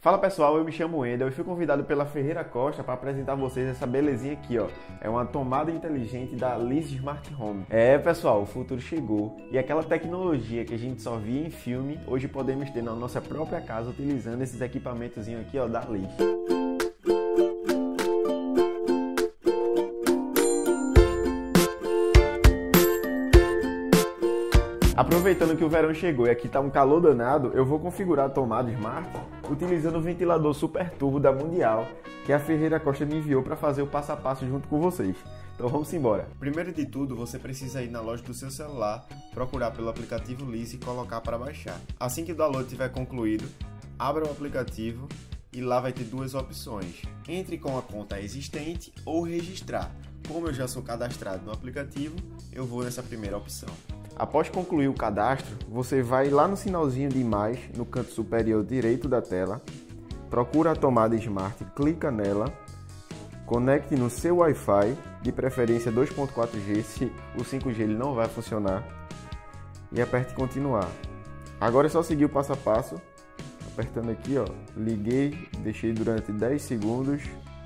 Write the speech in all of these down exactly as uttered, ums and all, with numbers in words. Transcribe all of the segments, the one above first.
Fala pessoal, eu me chamo Wendel e fui convidado pela Ferreira Costa para apresentar a vocês essa belezinha aqui, ó. É uma tomada inteligente da Liz Smart Home. É pessoal, o futuro chegou e aquela tecnologia que a gente só via em filme, hoje podemos ter na nossa própria casa utilizando esses equipamentos aqui, ó, da Liz. Aproveitando que o verão chegou e aqui está um calor danado, eu vou configurar a tomada Smart utilizando o ventilador Super Turbo da Mundial, que a Ferreira Costa me enviou para fazer o passo a passo junto com vocês. Então vamos embora. Primeiro de tudo, você precisa ir na loja do seu celular, procurar pelo aplicativo Liz e colocar para baixar. Assim que o download estiver concluído, abra o aplicativo e lá vai ter duas opções. Entre com a conta existente ou registrar. Como eu já sou cadastrado no aplicativo, eu vou nessa primeira opção. Após concluir o cadastro, você vai lá no sinalzinho de mais, no canto superior direito da tela, procura a tomada Smart, clica nela, conecte no seu Wi-Fi, de preferência dois ponto quatro G, se o cinco G ele não vai funcionar, e aperte continuar. Agora é só seguir o passo a passo, apertando aqui, ó, liguei, deixei durante dez segundos,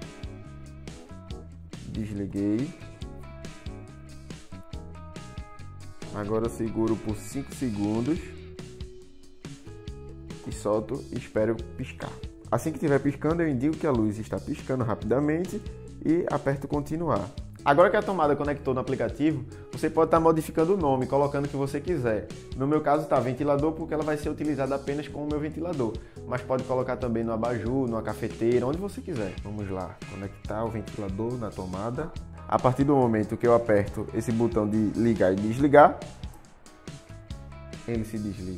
desliguei. Agora eu seguro por cinco segundos e solto e espero piscar. Assim que estiver piscando, eu indico que a luz está piscando rapidamente e aperto continuar. Agora que a tomada conectou no aplicativo, você pode estar modificando o nome, colocando o que você quiser. No meu caso está ventilador porque ela vai ser utilizada apenas com o meu ventilador, mas pode colocar também no abajur, numa cafeteira, onde você quiser. Vamos lá, conectar o ventilador na tomada. A partir do momento que eu aperto esse botão de ligar e desligar, ele se desliga.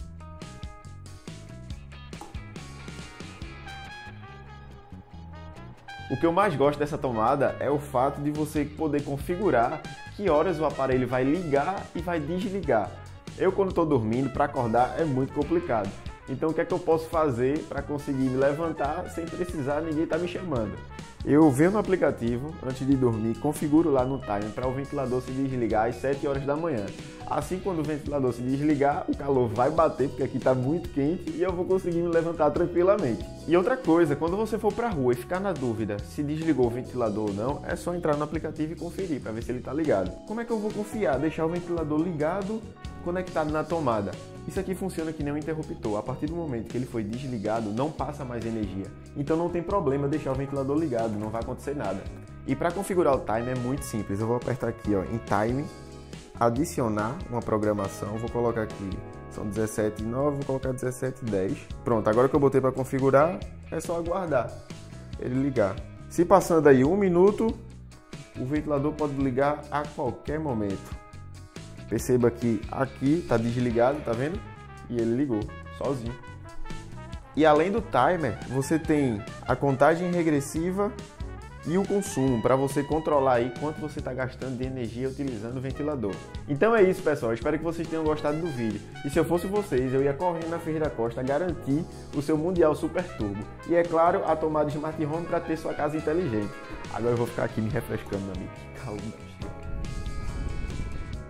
O que eu mais gosto dessa tomada é o fato de você poder configurar que horas o aparelho vai ligar e vai desligar. Eu, quando estou dormindo, para acordar é muito complicado. Então o que é que eu posso fazer para conseguir me levantar sem precisar ninguém estar me chamando? Eu venho no aplicativo, antes de dormir, configuro lá no timer para o ventilador se desligar às sete horas da manhã. Assim, quando o ventilador se desligar, o calor vai bater, porque aqui está muito quente, e eu vou conseguir me levantar tranquilamente. E outra coisa, quando você for para a rua e ficar na dúvida se desligou o ventilador ou não, é só entrar no aplicativo e conferir para ver se ele está ligado. Como é que eu vou confiar? Deixar o ventilador ligado, conectado na tomada. Isso aqui funciona que nem um interruptor. A partir do momento que ele foi desligado, não passa mais energia. Então não tem problema deixar o ventilador ligado, não vai acontecer nada. E para configurar o timer é muito simples. Eu vou apertar aqui, ó, em time, adicionar uma programação. Vou colocar aqui, são dezessete e nove, vou colocar dezessete e dez. Pronto, agora que eu botei para configurar, é só aguardar ele ligar. Se passando aí um minuto, o ventilador pode ligar a qualquer momento. Perceba que aqui está desligado, tá vendo? E ele ligou, sozinho. E além do timer, você tem a contagem regressiva e o consumo, para você controlar aí quanto você está gastando de energia utilizando o ventilador. Então é isso, pessoal. Espero que vocês tenham gostado do vídeo. E se eu fosse vocês, eu ia correndo na Ferreira Costa garantir o seu Mundial Super Turbo. E é claro, a tomada Smart Home para ter sua casa inteligente. Agora eu vou ficar aqui me refrescando, meu amigo. Calma.